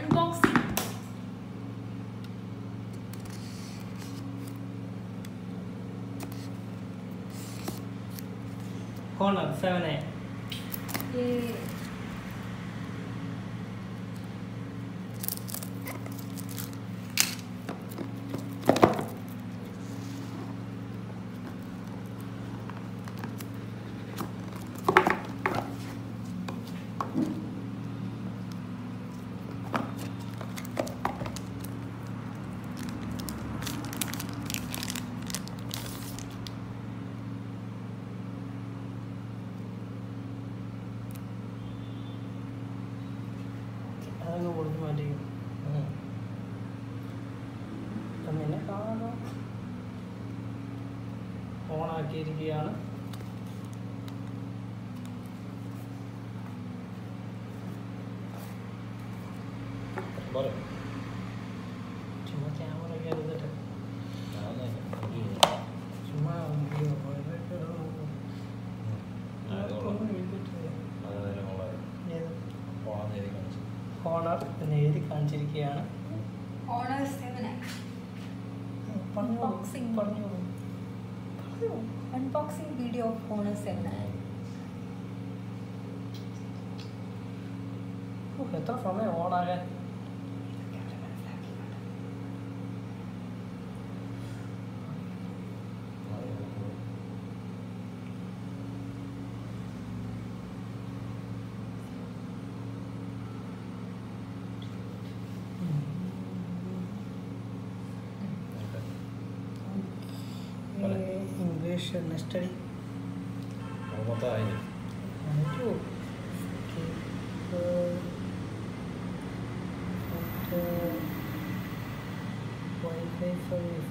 Unboxing. Honor 7A. Yay. അതങ്ങ് കൊടുത്ത് മാറ്റിക്കും. പിന്നെ കാണാനോ ഓണാക്കിയിരിക്കുകയാണ്. ചുമ്മാ ക്യാമറ ഒക്കെ എടുത്തിട്ട് ചുമ്മാ ഹോണർ എന്ന് എഴുതി കാണിച്ചിരിക്കുകയാണ്. Honor 7X. Unboxing. Unboxing video of Honor 7X. എത്ര സമയം ഓണാകാൻ? English study. Wi-Fi service.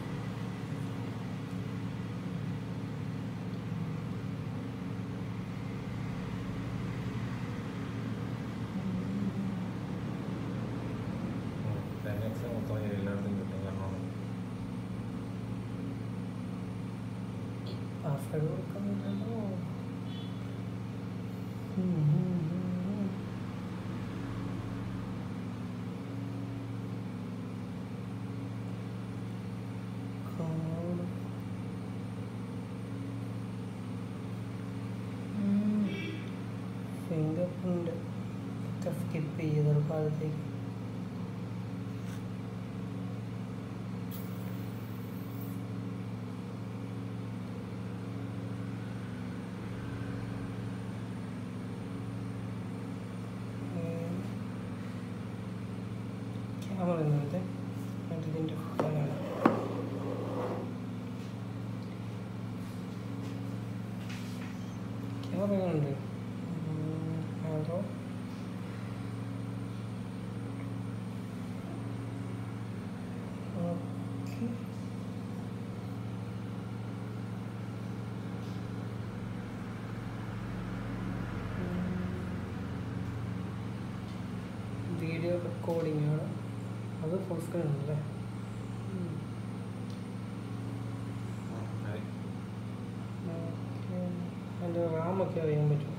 Password കൊടുക്കുന്നില്ലല്ലോ. ഫിംഗർ പ്രിന്റ് സ്കിപ്പ് ചെയ്ത് ഭാഗത്തേക്ക് ക്യാമറ എന്നിട്ട് ഇതിൻ്റെ ക്യാമറ എങ്ങനെയുണ്ട്? അതോ ഓക്കെ. വീഡിയോ റെക്കോർഡിംഗ് ആണ്. അത് ഫുൾ സ്ക്രീൻ ഉണ്ടല്ലേ? അതിൻ്റെ റാമൊക്കെ അറിയാൻ പറ്റും.